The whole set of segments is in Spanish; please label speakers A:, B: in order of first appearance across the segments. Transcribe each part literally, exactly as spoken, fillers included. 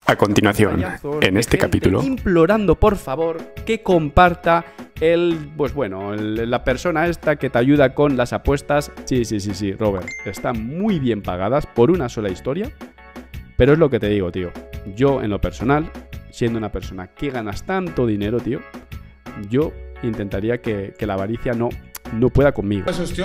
A: A continuación, en este capítulo, implorando por favor que comparta el, pues bueno, el, la persona esta que te ayuda con las apuestas. Sí, sí, sí, sí, Robert, están muy bien pagadas por una sola historia, pero es lo que te digo, tío. Yo, en lo personal, siendo una persona que ganas tanto dinero, tío, yo intentaría que, que la avaricia no, no pueda conmigo.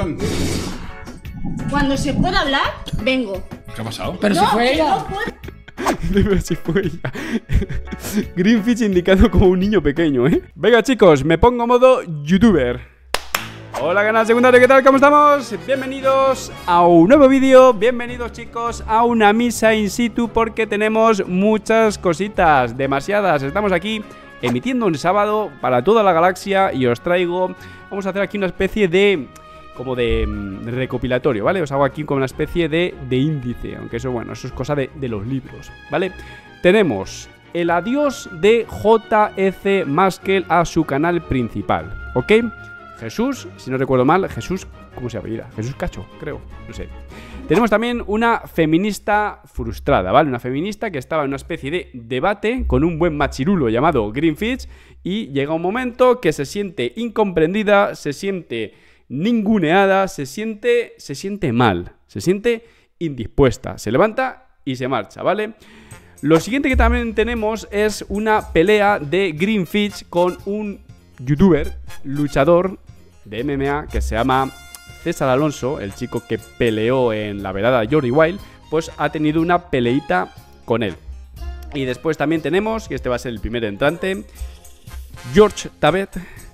B: Cuando se pueda hablar, vengo.
C: ¿Qué ha pasado?
B: Pero
C: no,
B: si fue ella. No
A: Pero si fue ella. Greenfitch indicado como un niño pequeño, ¿eh? Venga, chicos, me pongo modo youtuber. Hola, canal secundario, ¿qué tal? ¿Cómo estamos? Bienvenidos a un nuevo vídeo. Bienvenidos, chicos, a una misa in situ, porque tenemos muchas cositas, demasiadas. Estamos aquí emitiendo un sábado para toda la galaxia y os traigo... Vamos a hacer aquí una especie de... como de, de recopilatorio, ¿vale? Os hago aquí como una especie de, de índice, aunque eso, bueno, eso es cosa de, de los libros, ¿vale? Tenemos el adiós de J C Maskell a su canal principal, ¿ok? Jesús, si no recuerdo mal, Jesús, ¿cómo se apellida? Jesús Cacho, creo, no sé. Tenemos también una feminista frustrada, ¿vale? Una feminista que estaba en una especie de debate con un buen machirulo llamado Greenfitch y llega un momento que se siente incomprendida, se siente... ninguneada, se siente, se siente mal, se siente indispuesta, se levanta y se marcha, ¿vale? Lo siguiente que también tenemos es una pelea de Greenfitch con un youtuber, luchador de M M A que se llama César Alonso, el chico que peleó en la velada Jordi Wild, pues ha tenido una peleita con él. Y después también tenemos, que este va a ser el primer entrante, George Tabet,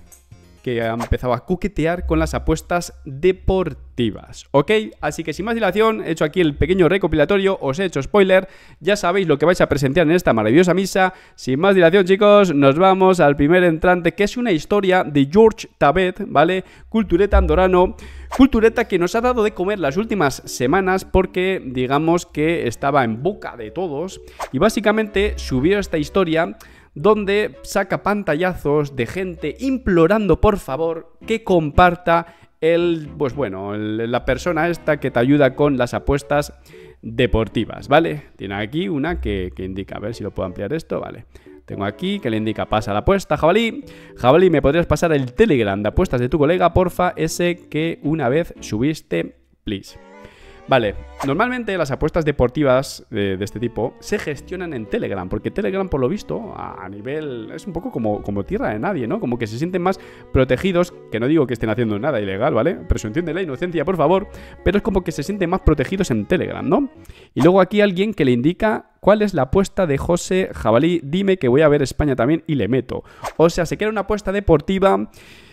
A: que ha empezado a coquetear con las apuestas deportivas, ¿ok? Así que sin más dilación, he hecho aquí el pequeño recopilatorio, os he hecho spoiler, ya sabéis lo que vais a presenciar en esta maravillosa misa. Sin más dilación, chicos, nos vamos al primer entrante, que es una historia de George Tabet, ¿vale? Cultureta andorrano, cultureta que nos ha dado de comer las últimas semanas porque, digamos que estaba en boca de todos, y básicamente subió esta historia donde saca pantallazos de gente implorando por favor que comparta el, pues bueno, el, la persona esta que te ayuda con las apuestas deportivas, ¿vale? Tiene aquí una que, que indica, a ver si lo puedo ampliar esto, ¿vale? Tengo aquí que le indica, pasa la apuesta, jabalí. Jabalí, ¿me podrías pasar el Telegram de apuestas de tu colega, porfa? Ese que una vez subiste, please. Vale, normalmente las apuestas deportivas de, de este tipo se gestionan en Telegram, porque Telegram, por lo visto, a, a nivel... es un poco como, como tierra de nadie, ¿no? Como que se sienten más protegidos, que no digo que estén haciendo nada ilegal, ¿vale? Presunción de la inocencia, por favor, pero es como que se sienten más protegidos en Telegram, ¿no? Y luego aquí alguien que le indica cuál es la apuesta de José Jabalí, dime que voy a ver España también y le meto. O sea, se crea una apuesta deportiva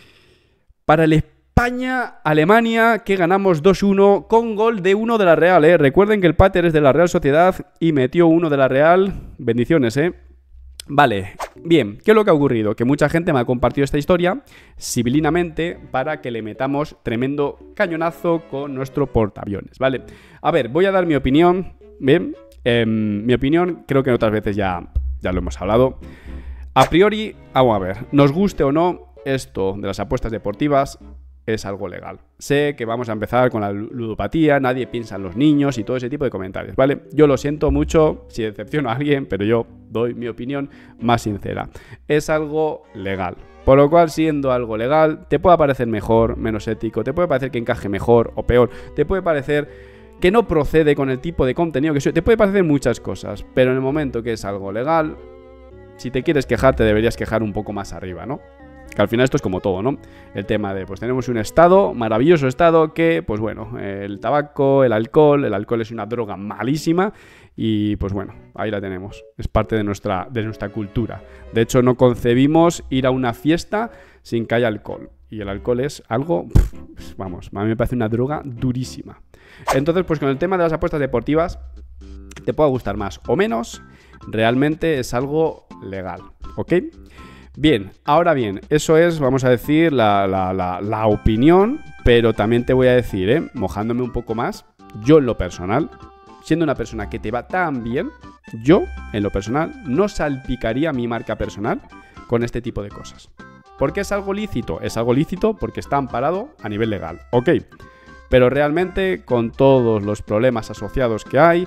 A: para el España-Alemania, que ganamos dos uno con gol de uno de la Real, ¿eh? Recuerden que el Pater es de la Real Sociedad y metió uno de la Real. Bendiciones, ¿eh? Vale, bien, ¿qué es lo que ha ocurrido? Que mucha gente me ha compartido esta historia civilinamente para que le metamos tremendo cañonazo con nuestro portaaviones, ¿vale? A ver, voy a dar mi opinión, ¿bien? Eh, mi opinión, creo que otras veces ya, ya lo hemos hablado. A priori, vamos a ver, nos guste o no, esto de las apuestas deportivas es algo legal. Sé que vamos a empezar con la ludopatía, nadie piensa en los niños y todo ese tipo de comentarios, ¿vale? Yo lo siento mucho si decepciono a alguien, pero yo doy mi opinión más sincera. Es algo legal. Por lo cual, siendo algo legal, te puede parecer mejor, menos ético, te puede parecer que encaje mejor o peor, te puede parecer que no procede con el tipo de contenido que soy, te puede parecer muchas cosas, pero en el momento que es algo legal, si te quieres quejar, te deberías quejar un poco más arriba, ¿no? Que al final esto es como todo, ¿no? El tema de, pues tenemos un estado, maravilloso estado, que, pues bueno, el tabaco, el alcohol, el alcohol es una droga malísima y, pues bueno, ahí la tenemos. Es parte de nuestra, de nuestra cultura. De hecho, no concebimos ir a una fiesta sin que haya alcohol. Y el alcohol es algo, pff, vamos, a mí me parece una droga durísima. Entonces, pues con el tema de las apuestas deportivas, te pueda gustar más o menos, realmente es algo legal, ¿ok? Bien, ahora bien, eso es, vamos a decir, la, la, la, la opinión, pero también te voy a decir, ¿eh? Mojándome un poco más, yo en lo personal, siendo una persona que te va tan bien, yo, en lo personal, no salpicaría mi marca personal con este tipo de cosas. ¿Por qué es algo lícito? Es algo lícito porque está amparado a nivel legal, ok. Pero realmente, con todos los problemas asociados que hay,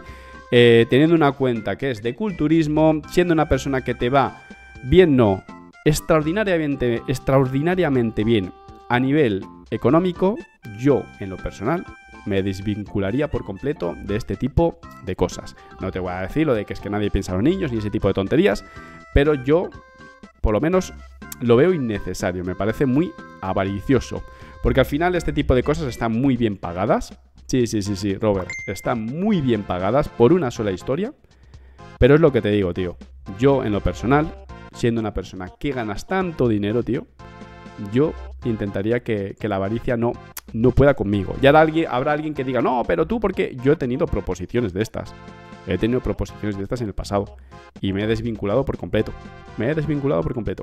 A: eh, teniendo una cuenta que es de culturismo, siendo una persona que te va bien, no, extraordinariamente, extraordinariamente bien a nivel económico, yo, en lo personal, me desvincularía por completo de este tipo de cosas. No te voy a decir lo de que es que nadie piensa en los niños ni ese tipo de tonterías, pero yo, por lo menos, lo veo innecesario. Me parece muy avaricioso, porque al final este tipo de cosas están muy bien pagadas. Sí, sí, sí, sí, Robert, están muy bien pagadas por una sola historia, pero es lo que te digo, tío. Yo, en lo personal, siendo una persona que ganas tanto dinero, tío, yo intentaría que, que la avaricia no, no pueda conmigo. Y ahora alguien, habrá alguien que diga, no, pero tú, porque yo he tenido proposiciones de estas. He tenido proposiciones de estas en el pasado. Y me he desvinculado por completo. Me he desvinculado por completo.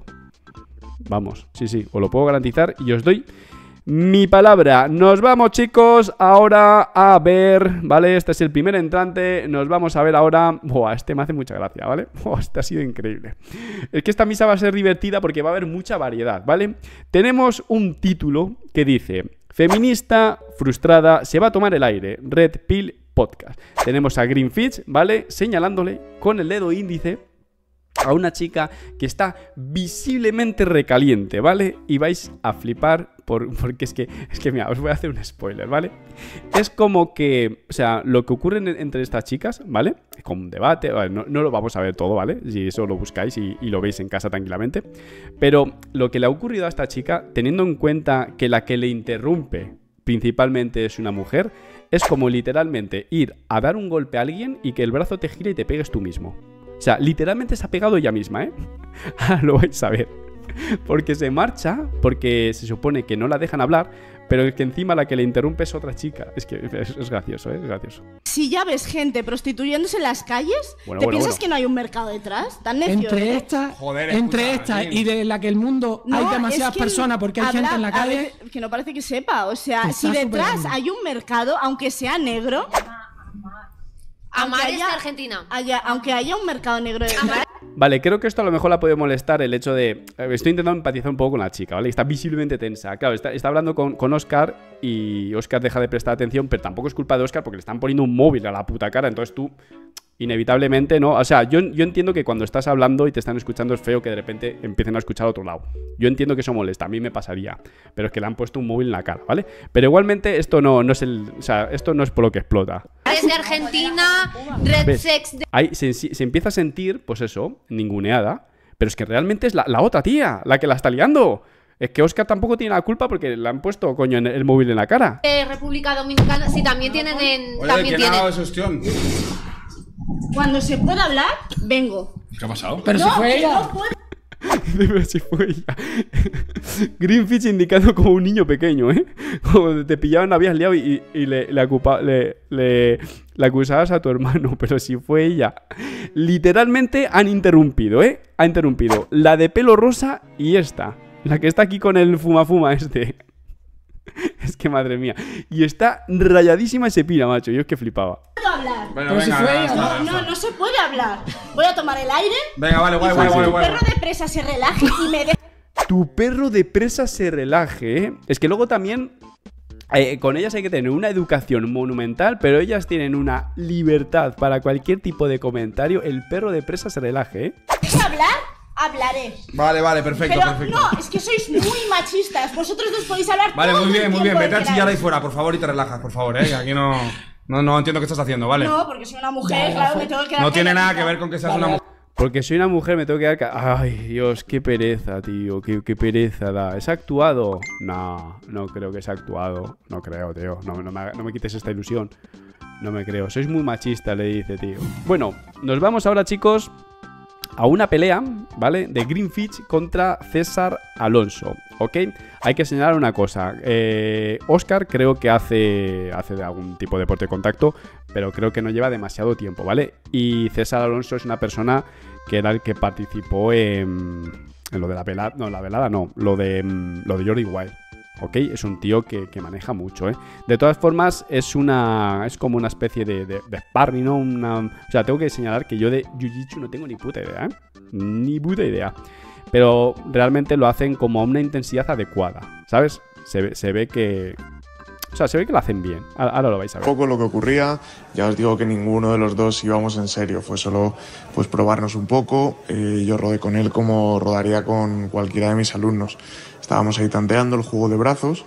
A: Vamos, sí, sí, os lo puedo garantizar y os doy mi palabra. Nos vamos, chicos, ahora a ver, ¿vale? Este es el primer entrante. Nos vamos a ver ahora. Buah, este me hace mucha gracia, ¿vale? Buah, este ha sido increíble. Es que esta misa va a ser divertida porque va a haber mucha variedad, ¿vale? Tenemos un título que dice: feminista frustrada se va a tomar el aire. Red Pill Podcast. Tenemos a Greenfitch, ¿vale? Señalándole con el dedo índice a una chica que está visiblemente recaliente, ¿vale? Y vais a flipar por, porque es que, es que, mira, os voy a hacer un spoiler, ¿vale? Es como que, o sea, lo que ocurre en, entre estas chicas, ¿vale? Con un debate, ¿vale? No, no lo vamos a ver todo, ¿vale? Si eso lo buscáis y, y lo veis en casa tranquilamente. Pero lo que le ha ocurrido a esta chica, teniendo en cuenta que la que le interrumpe principalmente es una mujer, es como literalmente ir a dar un golpe a alguien y que el brazo te gire y te pegues tú mismo. O sea, literalmente se ha pegado ella misma, ¿eh? Ahora lo vais a ver. Porque se marcha, porque se supone que no la dejan hablar, pero es que encima la que le interrumpe es otra chica. Es que es, es gracioso, ¿eh? Es gracioso.
B: Si ya ves gente prostituyéndose en las calles,
A: bueno,
B: ¿te
A: bueno,
B: piensas
A: bueno.
B: que no hay un mercado detrás? Tan necio.
C: Entre
B: ¿eh?
C: esta,
D: Joder,
C: entre
D: escucha,
C: esta
D: sí.
C: y de la que el mundo
B: No,
C: hay demasiadas
B: es que
C: personas porque hay
B: habla-
C: gente en la
B: a
C: calle.
B: veces- que no parece que sepa. O sea,
C: Está
B: si detrás
C: súper-
B: hay un mercado, aunque sea negro.
E: Amar
B: aunque
E: es de
B: haya-
E: Argentina.
B: haya- aunque haya un mercado negro detrás.
A: Vale, creo que esto a lo mejor la puede molestar el hecho de... eh, Estoy intentando empatizar un poco con la chica, ¿vale? Está visiblemente tensa. Claro, está, está hablando con, con Oscar y Oscar deja de prestar atención, pero tampoco es culpa de Oscar porque le están poniendo un móvil a la puta cara. Entonces tú, inevitablemente, ¿no? O sea, yo, yo entiendo que cuando estás hablando y te están escuchando es feo que de repente empiecen a escuchar a otro lado. Yo entiendo que eso molesta, a mí me pasaría. Pero es que le han puesto un móvil en la cara, ¿vale? Pero igualmente esto no, no es el... O sea, esto no es por lo que explota.
E: Es de Argentina, Red
A: ¿Ves?
E: Sex de...
A: Ahí se, se empieza a sentir, pues eso, ninguneada. Pero es que realmente es la, la otra tía, la que la está liando. Es que Oscar tampoco tiene la culpa porque le han puesto, coño, en el móvil en la cara.
E: de República Dominicana. Sí, también tienen en...
D: Oye,
E: también
D: ¿quién ha
E: tienen.
D: dado ese ostión?
B: Cuando se pueda hablar, vengo.
D: ¿Qué ha pasado?
C: Pero si
B: No,
C: fue
B: que
C: ella.
B: no puedo.
A: Pero si fue ella. Greenfitch indicando como un niño pequeño, ¿eh? Como te pillaban, habías liado y, y le, le, acupa- le, le, le acusabas a tu hermano. Pero si fue ella. Literalmente han interrumpido, ¿eh? Ha interrumpido la de pelo rosa y esta. La que está aquí con el fuma-fuma este. Es que madre mía. Y está rayadísima ese pira, macho. Yo es que flipaba.
B: hablar.
D: Bueno,
C: Pero si
D: venga,
C: fue
D: ya
C: ella,
D: está,
B: No,
D: ya
B: no,
D: está.
B: no se puede hablar. Voy a tomar el aire.
D: Venga, vale, guay,
B: y
D: guay,
B: cuando
D: guay,
B: el
D: guay.
B: perro de presa se relaje y me deje.
A: Tu perro de presa se relaje, ¿eh? Es que luego también... Eh, con ellas hay que tener una educación monumental, pero ellas tienen una libertad para cualquier tipo de comentario. El perro de presa se relaje, ¿eh?
B: hablar, hablaré.
D: Vale, vale, perfecto,
B: Pero
D: perfecto.
B: no, es que sois muy machistas. Vosotros dos podéis hablar
D: Vale,
B: todo
D: muy bien,
B: el
D: muy bien.
B: tiempo
D: Vete a
B: que
D: chillar ahí
B: queráis.
D: fuera, por favor, y te relajas, por favor, eh. Que aquí no. No, no entiendo qué estás haciendo, ¿vale?
B: No, porque soy una mujer,
C: Ya, ya
B: claro,
C: fue.
B: me tengo que quedar
D: No tiene nada que
B: calladita.
D: ver con que seas una mujer.
A: Porque soy una mujer, me tengo que dar... ca- Ay, Dios, qué pereza, tío. Qué, qué pereza da. ¿Es actuado? No, no creo que sea actuado. No creo, tío. No, no, me, no me quites esta ilusión. No me creo. Sois muy machista, le dice, tío. Bueno, nos vamos ahora, chicos, a una pelea, ¿vale? De Greenfitch contra César Alonso, ¿ok? Hay que señalar una cosa. Eh, Oscar creo que hace, hace de algún tipo de deporte de contacto, pero creo que no lleva demasiado tiempo, ¿vale? Y César Alonso es una persona que era el que participó en, en lo de la velada. No, la velada no, lo de, lo de Jordi Wild. ¿Ok? Es un tío que, que maneja mucho, ¿eh? De todas formas, es una... Es como una especie de, de, de sparring, ¿no? Una, o sea, tengo que señalar que yo de Jiu-Jitsu no tengo ni puta idea, ¿eh? Ni puta idea. Pero realmente lo hacen como a una intensidad adecuada, ¿sabes? Se ve, se ve que... O sea, se ve que lo hacen bien. Ahora lo vais a ver.
C: Poco lo que ocurría, ya os digo que ninguno de los dos íbamos en serio, fue solo pues probarnos un poco. Eh, yo rodé con él como rodaría con cualquiera de mis alumnos. Estábamos ahí tanteando el juego de brazos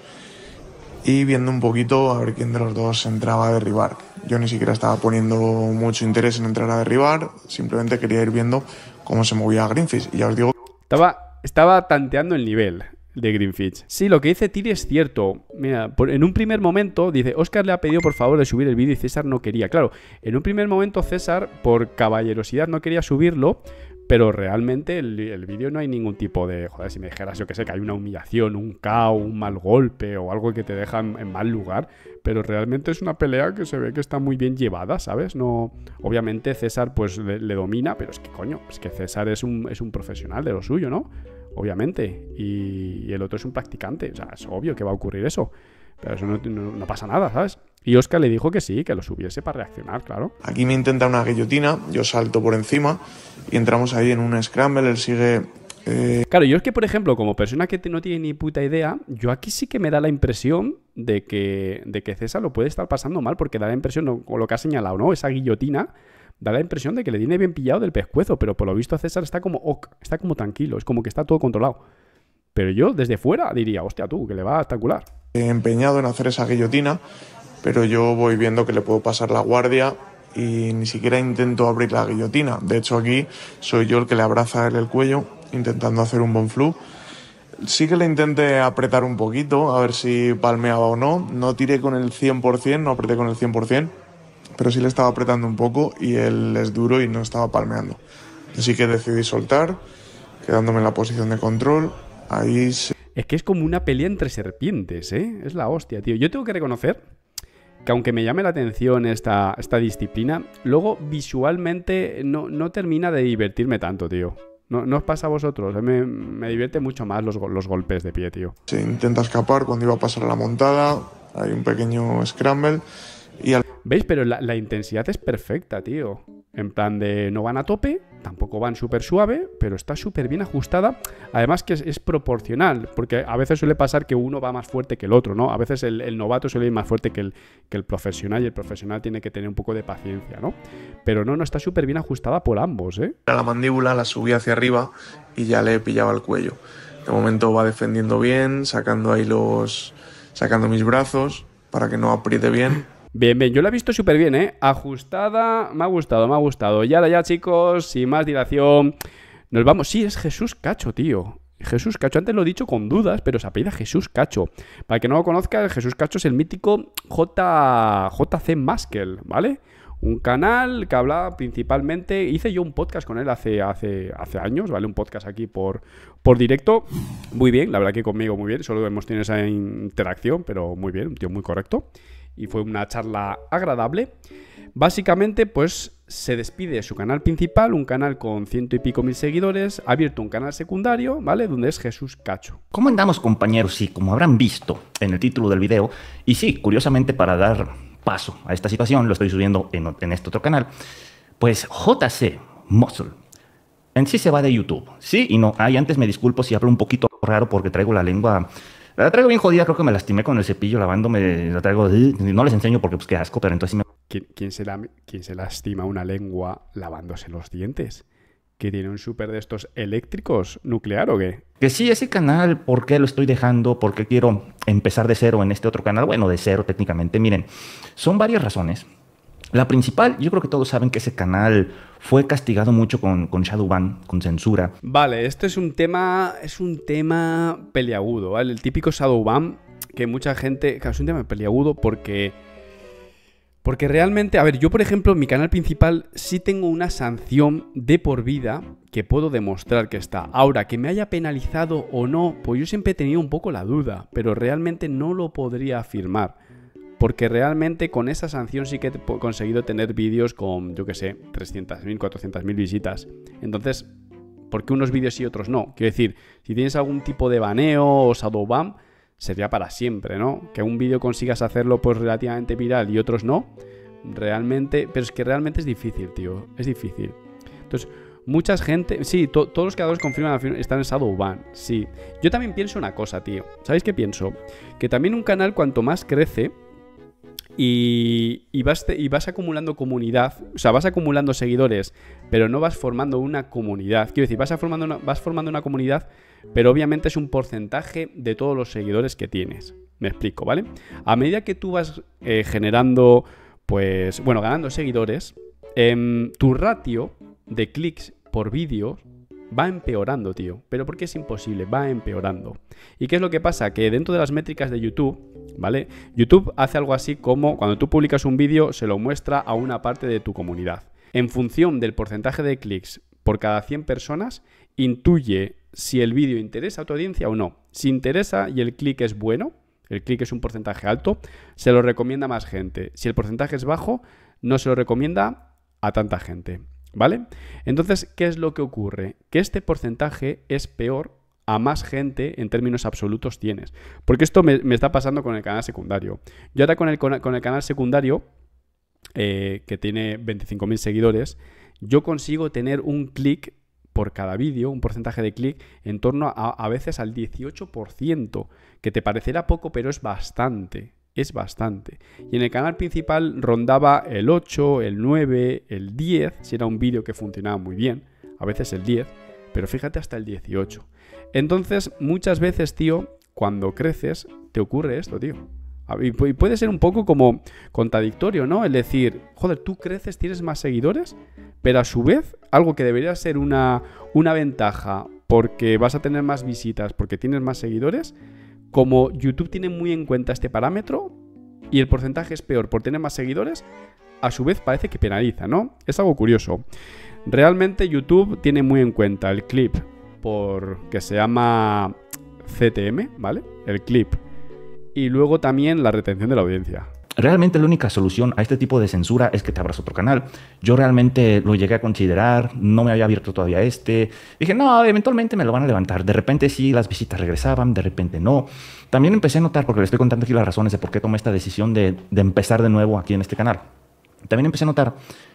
C: y viendo un poquito a ver quién de los dos entraba a derribar. Yo ni siquiera estaba poniendo mucho interés en entrar a derribar, simplemente quería ir viendo cómo se movía Greenfish. Y ya os digo...
A: Estaba, estaba tanteando el nivel de Greenfish. Sí, lo que dice Tiri es cierto. Mira, por, en un primer momento dice, Óscar le ha pedido por favor de subir el vídeo y César no quería. Claro, en un primer momento César, por caballerosidad, no quería subirlo, pero realmente el, el vídeo no hay ningún tipo de... Joder, si me dijeras, yo que sé, que hay una humillación, un K O, un mal golpe o algo que te deja en, en mal lugar, pero realmente es una pelea que se ve que está muy bien llevada, ¿sabes? No, obviamente César pues le, le domina, pero es que coño, es que César es un, es un profesional de lo suyo, ¿no? Obviamente, y, y el otro es un practicante, o sea, es obvio que va a ocurrir eso, pero eso no, no, no pasa nada, ¿sabes? Y Óscar le dijo que sí, que lo subiese para reaccionar, claro.
C: Aquí me intenta una guillotina, yo salto por encima y entramos ahí en un scramble, él sigue... Eh...
A: Claro, yo es que, por ejemplo, como persona que no tiene ni puta idea, yo aquí sí que me da la impresión de que, de que César lo puede estar pasando mal, porque da la impresión, con lo que ha señalado, ¿no? Esa guillotina da la impresión de que le tiene bien pillado del pescuezo, pero por lo visto César está como ok, está como tranquilo, es como que está todo controlado. Pero yo desde fuera diría, hostia tú, que le va a espectacular.
C: He empeñado en hacer esa guillotina, pero yo voy viendo que le puedo pasar la guardia y ni siquiera intento abrir la guillotina. De hecho, aquí soy yo el que le abraza él el cuello, intentando hacer un bon flu. Sí que le intenté apretar un poquito, a ver si palmeaba o no. No tiré con el cien por ciento, no apreté con el cien por ciento, pero sí le estaba apretando un poco y él es duro y no estaba palmeando. Así que decidí soltar, quedándome en la posición de control. Ahí se...
A: Es que es como una pelea entre serpientes, ¿eh? Es la hostia, tío. Yo tengo que reconocer que aunque me llame la atención esta, esta disciplina, luego visualmente no, no termina de divertirme tanto, tío. No, no os pasa a vosotros, me, me divierte mucho más los, los golpes de pie, tío.
C: Se intenta escapar cuando iba a pasar a la montada, hay un pequeño scramble y... Al...
A: ¿Veis? Pero la, la intensidad es perfecta, tío. En plan de no van a tope, tampoco van súper suave, pero está súper bien ajustada. Además que es, es proporcional, porque a veces suele pasar que uno va más fuerte que el otro, ¿no? A veces el, el novato suele ir más fuerte que el, que el profesional y el profesional tiene que tener un poco de paciencia, ¿no? Pero no, no está súper bien ajustada por ambos, ¿eh?
C: La mandíbula la subí hacia arriba y ya le pillaba el cuello. De momento va defendiendo bien, sacando ahí los... sacando mis brazos para que no apriete bien.
A: Bien, bien, yo la he visto súper bien, ¿eh? Ajustada, me ha gustado, me ha gustado. Y ahora ya, chicos, sin más dilación, nos vamos. Sí, es Jesús Cacho, tío. Jesús Cacho, antes lo he dicho con dudas, pero se apellida Jesús Cacho. Para el que no lo conozca, el Jesús Cacho es el mítico J... JC Maskel, ¿vale? Un canal que habla principalmente... Hice yo un podcast con él hace, hace, hace años, ¿vale? Un podcast aquí por, por directo. Muy bien, la verdad que conmigo muy bien. Solo hemos tenido esa interacción, pero muy bien, un tío muy correcto. Y fue una charla agradable. Básicamente, pues se despide de su canal principal, un canal con ciento y pico mil seguidores, ha abierto un canal secundario, ¿vale? Donde es Jesús Cacho.
F: ¿Cómo andamos, compañeros? Sí, como habrán visto en el título del video, y sí, curiosamente para dar paso a esta situación, lo estoy subiendo en, en este otro canal, pues J C Muscle en sí se va de YouTube, sí y no. Ay, antes me disculpo si hablo un poquito raro porque traigo la lengua... La traigo bien jodida, creo que me lastimé con el cepillo lavándome, la traigo... No les enseño porque pues qué asco, pero entonces sí me...
A: ¿Quién, quién, se la, ¿Quién se lastima una lengua lavándose los dientes? ¿Que tiene un súper de estos eléctricos nuclear o qué?
F: Que sí, ese canal, ¿por qué lo estoy dejando? ¿Por qué quiero empezar de cero en este otro canal? Bueno, de cero técnicamente. Miren, son varias razones. La principal, yo creo que todos saben que ese canal fue castigado mucho con, con Shadowban, con censura.
A: Vale, esto es un tema, es un tema peliagudo, ¿vale? El típico Shadowban, que mucha gente... Claro, es un tema peliagudo porque... Porque realmente, a ver, yo por ejemplo, en mi canal principal sí tengo una sanción de por vida que puedo demostrar que está. Ahora, que me haya penalizado o no, pues yo siempre he tenido un poco la duda, pero realmente no lo podría afirmar. Porque realmente con esa sanción sí que he conseguido tener vídeos con, yo que sé, trescientas mil, cuatrocientas mil visitas. Entonces, ¿por qué unos vídeos y otros no? Quiero decir, si tienes algún tipo de baneo o shadowban, sería para siempre, ¿no? Que un vídeo consigas hacerlo pues relativamente viral y otros no, realmente... Pero es que realmente es difícil, tío, es difícil. Entonces, Mucha gente, sí, to, todos los creadores confirman al final están en Shadowban, sí. Yo también pienso una cosa, tío. ¿Sabéis qué pienso? Que también un canal cuanto más crece y, y, vas, te, y vas acumulando comunidad, o sea, vas acumulando seguidores, pero no vas formando una comunidad. Quiero decir, vas, a formando una, vas formando una comunidad, pero obviamente es un porcentaje de todos los seguidores que tienes. Me explico, ¿vale? A medida que tú vas eh, generando, pues, bueno, ganando seguidores, eh, tu ratio de clics por vídeo va empeorando, tío. Pero porque es imposible, va empeorando. ¿Y qué es lo que pasa? Que dentro de las métricas de YouTube, ¿vale? YouTube hace algo así como cuando tú publicas un vídeo, se lo muestra a una parte de tu comunidad. En función del porcentaje de clics por cada cien personas, intuye si el vídeo interesa a tu audiencia o no. Si interesa y el clic es bueno, el clic es un porcentaje alto, se lo recomienda a más gente. Si el porcentaje es bajo, no se lo recomienda a tanta gente. ¿Vale? Entonces, ¿qué es lo que ocurre? Que este porcentaje es peor a más gente en términos absolutos tienes. Porque esto me, me está pasando con el canal secundario. Yo ahora con el, con, con el canal secundario, eh, que tiene veinticinco mil seguidores, yo consigo tener un clic por cada vídeo, un porcentaje de clic en torno a, a veces al dieciocho por ciento, que te parecerá poco, pero es bastante. Es bastante. Y en el canal principal rondaba el ocho, el nueve, el diez, si era un vídeo que funcionaba muy bien, a veces el diez, pero fíjate hasta el dieciocho. Entonces, muchas veces, tío, cuando creces, te ocurre esto, tío. Y puede ser un poco como contradictorio, ¿no? El decir, joder, tú creces, tienes más seguidores, pero a su vez, algo que debería ser una, una ventaja porque vas a tener más visitas, porque tienes más seguidores, como YouTube tiene muy en cuenta este parámetro y el porcentaje es peor por tener más seguidores, a su vez parece que penaliza, ¿no? Es algo curioso. Realmente YouTube tiene muy en cuenta el clip por que se llama C T M, ¿vale? El clip. Y luego también la retención de la audiencia.
F: Realmente la única solución a este tipo de censura es que te abras otro canal. Yo realmente lo llegué a considerar, no me había abierto todavía este. Dije, no, eventualmente me lo van a levantar. De repente sí, las visitas regresaban, de repente no. También empecé a notar, porque le estoy contando aquí las razones de por qué tomé esta decisión de, de empezar de nuevo aquí en este canal. También empecé a notar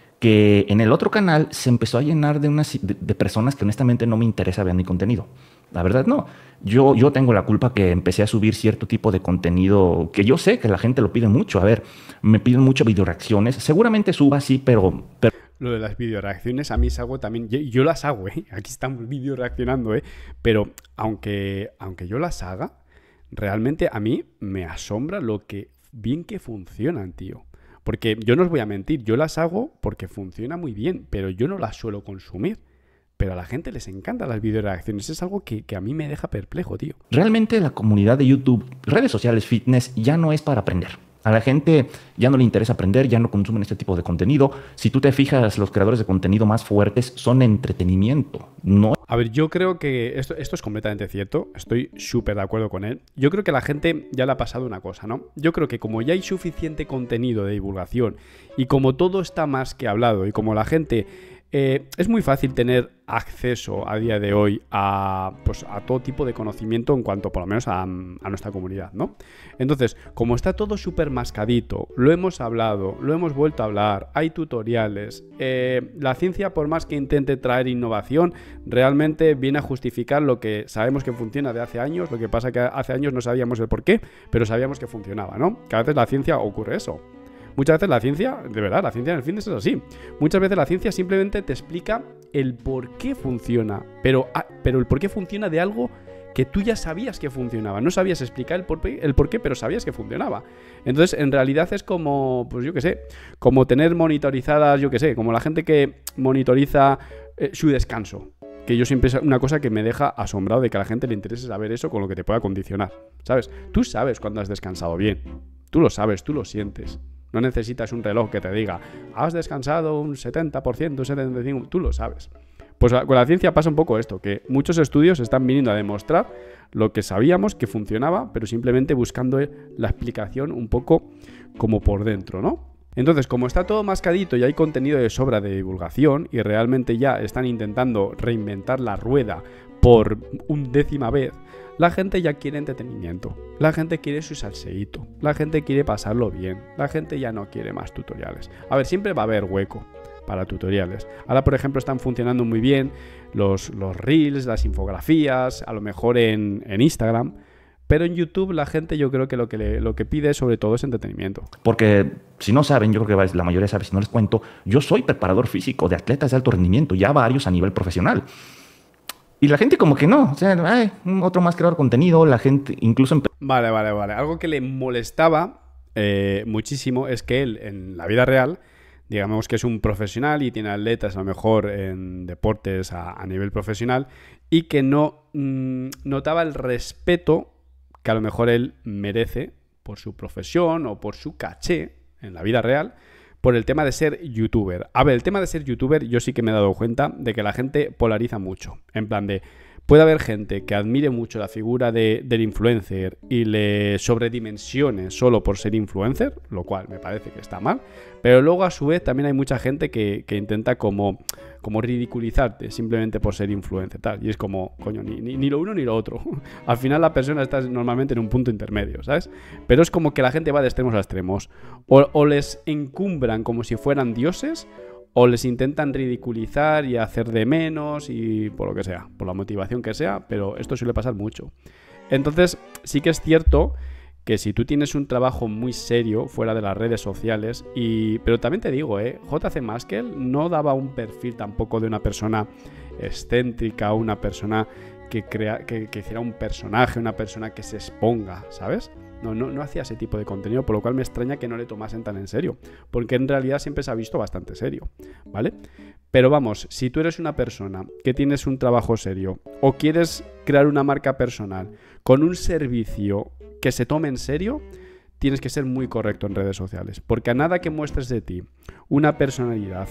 F: que en el otro canal se empezó a llenar de, unas, de, de personas que honestamente no me interesa ver mi contenido. La verdad no. Yo, yo tengo la culpa que empecé a subir cierto tipo de contenido que yo sé que la gente lo pide mucho. A ver, me piden mucho video reacciones. Seguramente suba así, pero... pero...
A: Lo de las video reacciones a mí es algo también... Yo, yo las hago, ¿eh? Aquí estamos video reaccionando, ¿eh? Pero aunque, aunque yo las haga, realmente a mí me asombra lo que bien que funcionan, tío. Porque yo no os voy a mentir, yo las hago porque funciona muy bien, pero yo no las suelo consumir. Pero a la gente les encantan las videoreacciones. Es algo que, que a mí me deja perplejo, tío.
F: Realmente la comunidad de YouTube, redes sociales, fitness, ya no es para aprender. A la gente ya no le interesa aprender, ya no consumen este tipo de contenido. Si tú te fijas, los creadores de contenido más fuertes son entretenimiento. No.
A: A ver, yo creo que esto, esto es completamente cierto. Estoy súper de acuerdo con él. Yo creo que a la gente ya le ha pasado una cosa, ¿no? Yo creo que como ya hay suficiente contenido de divulgación y como todo está más que hablado y como la gente... Eh, es muy fácil tener acceso a día de hoy a, pues, a todo tipo de conocimiento en cuanto por lo menos a, a nuestra comunidad, ¿no? Entonces, como está todo súper mascadito, lo hemos hablado, lo hemos vuelto a hablar, hay tutoriales, eh, la ciencia por más que intente traer innovación, realmente viene a justificar lo que sabemos que funciona de hace años, lo que pasa que hace años no sabíamos el por qué, pero sabíamos que funcionaba, ¿no? Que a veces la ciencia ocurre eso. Muchas veces la ciencia, de verdad, la ciencia en el fitness es así. Muchas veces la ciencia simplemente te explica el por qué funciona, pero, ah, pero el por qué funciona de algo que tú ya sabías que funcionaba. No sabías explicar el por qué, el por qué, pero sabías que funcionaba. Entonces, en realidad es como, pues yo qué sé, como tener monitorizadas, yo qué sé, como la gente que monitoriza eh, su descanso. Que yo siempre es una cosa que me deja asombrado de que a la gente le interese saber eso con lo que te pueda condicionar, ¿sabes? Tú sabes cuando has descansado bien. Tú lo sabes, tú lo sientes. No necesitas un reloj que te diga, has descansado un setenta por ciento, un setenta y cinco por ciento, tú lo sabes. Pues con la ciencia pasa un poco esto, que muchos estudios están viniendo a demostrar lo que sabíamos que funcionaba, pero simplemente buscando la explicación un poco como por dentro, ¿no? Entonces, como está todo mascadito y hay contenido de sobra de divulgación y realmente ya están intentando reinventar la rueda por undécima vez, la gente ya quiere entretenimiento, la gente quiere su salseíto, la gente quiere pasarlo bien, la gente ya no quiere más tutoriales. A ver, siempre va a haber hueco, para tutoriales. Ahora, por ejemplo, están funcionando muy bien los, los reels, las infografías, a lo mejor en, en Instagram. Pero en YouTube la gente yo creo que lo que, le, lo que pide sobre todo es entretenimiento.
F: Porque si no saben, yo creo que la mayoría sabe, si no les cuento, yo soy preparador físico de atletas de alto rendimiento, ya varios a nivel profesional. Y la gente como que no, o sea, ay, otro más creador de contenido, la gente incluso...
A: Vale, vale, vale. Algo que le molestaba eh, muchísimo es que él en la vida real, digamos que es un profesional y tiene atletas a lo mejor en deportes a, a nivel profesional y que no mmm, notaba el respeto que a lo mejor él merece por su profesión o por su caché en la vida real, por el tema de ser youtuber. A ver, el tema de ser youtuber yo sí que me he dado cuenta de que la gente polariza mucho. En plan de, puede haber gente que admire mucho la figura de, del influencer y le sobredimensione solo por ser influencer, lo cual me parece que está mal, pero luego a su vez también hay mucha gente que, que intenta como... como ridiculizarte simplemente por ser influencer tal. Y es como, coño, ni, ni, ni lo uno ni lo otro. Al final la persona está normalmente en un punto intermedio, ¿sabes? Pero es como que la gente va de extremos a extremos. O, o les encumbran como si fueran dioses, o les intentan ridiculizar y hacer de menos y por lo que sea, por la motivación que sea, pero esto suele pasar mucho. Entonces, sí que es cierto que si tú tienes un trabajo muy serio fuera de las redes sociales, y pero también te digo, eh, J C Maskell no daba un perfil tampoco de una persona excéntrica, una persona que, crea, que, que hiciera un personaje, una persona que se exponga, ¿sabes? No, no, no hacía ese tipo de contenido, por lo cual me extraña que no le tomasen tan en serio, porque en realidad siempre se ha visto bastante serio, ¿vale? Pero vamos, si tú eres una persona que tienes un trabajo serio o quieres crear una marca personal con un servicio que se tome en serio, tienes que ser muy correcto en redes sociales, porque a nada que muestres de ti una personalidad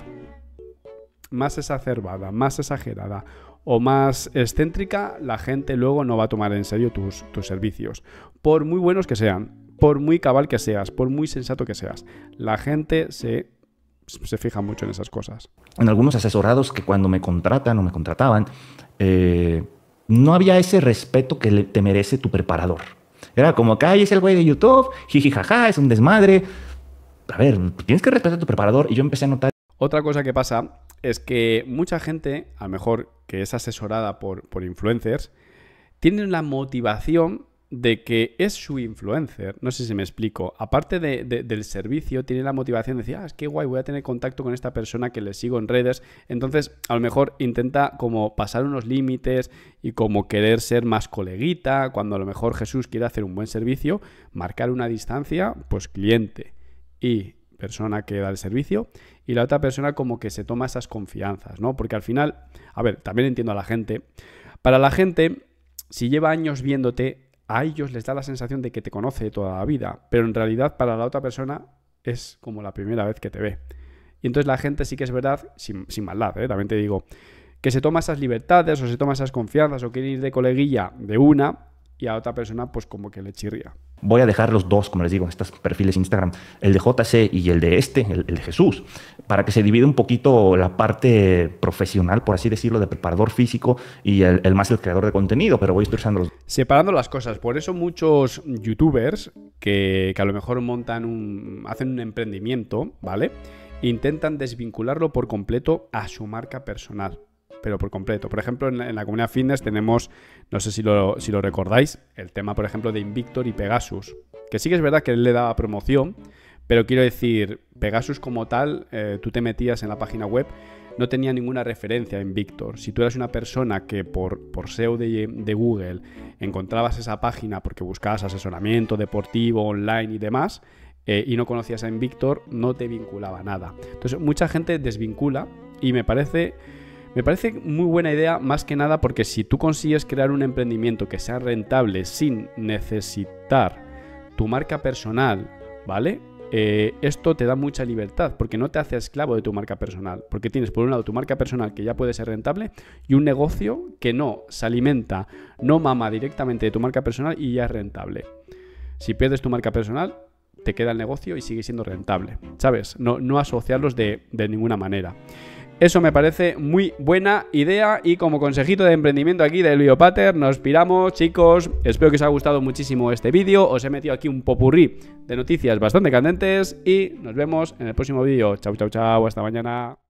A: más exacerbada, más exagerada o más excéntrica, la gente luego no va a tomar en serio tus, tus servicios, por muy buenos que sean, por muy cabal que seas, por muy sensato que seas. La gente se, se fija mucho en esas cosas.
F: En algunos asesorados que cuando me contratan o me contrataban, eh, no había ese respeto que le, te merece tu preparador. Era como que, ay, es el güey de YouTube, jiji, jaja, es un desmadre. A ver, tienes que respetar a tu preparador. Y yo empecé a notar...
A: Otra cosa que pasa es que mucha gente, a lo mejor que es asesorada por, por influencers, tienen la motivación de que es su influencer. No sé si me explico. Aparte de, de, del servicio, tiene la motivación de decir, ah, es que guay, voy a tener contacto con esta persona que le sigo en redes. Entonces, a lo mejor intenta como pasar unos límites y como querer ser más coleguita, cuando a lo mejor Jesús quiere hacer un buen servicio, marcar una distancia, pues cliente y persona que da el servicio, y la otra persona como que se toma esas confianzas, ¿no? Porque al final, a ver, también entiendo a la gente. Para la gente, si lleva años viéndote, a ellos les da la sensación de que te conoce toda la vida, pero en realidad para la otra persona es como la primera vez que te ve. Y entonces la gente sí que es verdad, sin, sin maldad, ¿eh? También te digo, que se toma esas libertades o se toma esas confianzas o quiere ir de coleguilla de una y a otra persona pues como que le chirría.
F: Voy a dejar los dos, como les digo, estos perfiles Instagram, el de J C y el de este, el, el de Jesús, para que se divida un poquito la parte profesional, por así decirlo, de preparador físico y el, el más el creador de contenido, pero voy a estar usando los...
A: Separando las cosas, por eso muchos youtubers que, que a lo mejor montan un, hacen un emprendimiento, ¿vale? Intentan desvincularlo por completo a su marca personal. Pero por completo. Por ejemplo, en la, en la comunidad fitness tenemos, no sé si lo, si lo recordáis, el tema, por ejemplo, de Invictor y Pegasus. Que sí que es verdad que él le daba promoción, pero quiero decir, Pegasus como tal, eh, tú te metías en la página web, no tenía ninguna referencia a Invictor. Si tú eras una persona que por, por S E O de, de Google encontrabas esa página porque buscabas asesoramiento deportivo, online y demás, eh, y no conocías a Invictor, no te vinculaba nada. Entonces, mucha gente desvincula y me parece... Me parece muy buena idea, más que nada porque si tú consigues crear un emprendimiento que sea rentable sin necesitar tu marca personal, ¿vale? Eh, esto te da mucha libertad porque no te hace esclavo de tu marca personal. Porque tienes por un lado tu marca personal que ya puede ser rentable y un negocio que no se alimenta, no mama directamente de tu marca personal y ya es rentable. Si pierdes tu marca personal, te queda el negocio y sigue siendo rentable, ¿sabes? No, no asociarlos de, de ninguna manera. Eso me parece muy buena idea y como consejito de emprendimiento aquí del Biopater nos piramos, chicos. Espero que os haya gustado muchísimo este vídeo. Os he metido aquí un popurrí de noticias bastante candentes y nos vemos en el próximo vídeo. Chau, chau, chau. Hasta mañana.